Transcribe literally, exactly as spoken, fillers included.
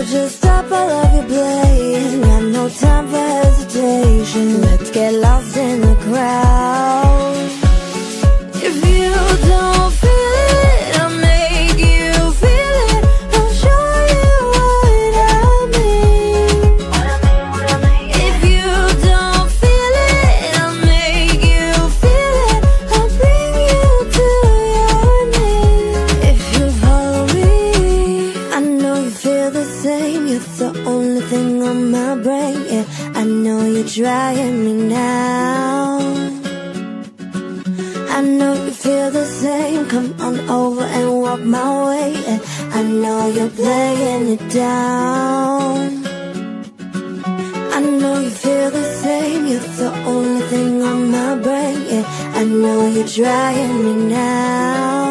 just stop, I love you playing. Got no time for hesitation. Let's get lost in the crowd. If you don't feel it, I'll make you feel it. I'll show you what I mean. If you don't feel it, I'll make you feel it. I'll bring you to your knees. If you follow me, I know you feel the same. You're the only thing on my brain. Yeah, I know you're trying me now. I know you feel the same. Come on over and walk my way. Yeah, I know you're playing it down. I know you feel the same. You're the only thing on my brain. Yeah, I know you're trying me now.